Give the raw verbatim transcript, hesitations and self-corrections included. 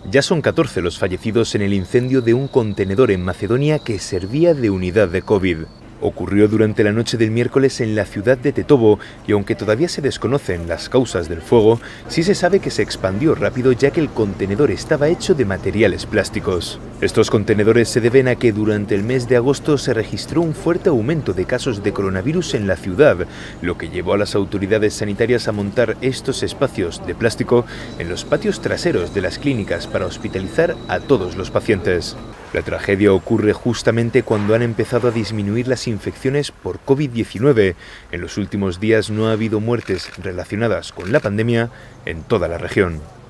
Ya son catorce los fallecidos en el incendio de un contenedor en Macedonia que servía de unidad de COVID. Ocurrió durante la noche del miércoles en la ciudad de Tetovo y aunque todavía se desconocen las causas del fuego, sí se sabe que se expandió rápido ya que el contenedor estaba hecho de materiales plásticos. Estos contenedores se deben a que durante el mes de agosto se registró un fuerte aumento de casos de coronavirus en la ciudad, lo que llevó a las autoridades sanitarias a montar estos espacios de plástico en los patios traseros de las clínicas para hospitalizar a todos los pacientes. La tragedia ocurre justamente cuando han empezado a disminuir las infecciones por COVID diecinueve. En los últimos días no ha habido muertes relacionadas con la pandemia en toda la región.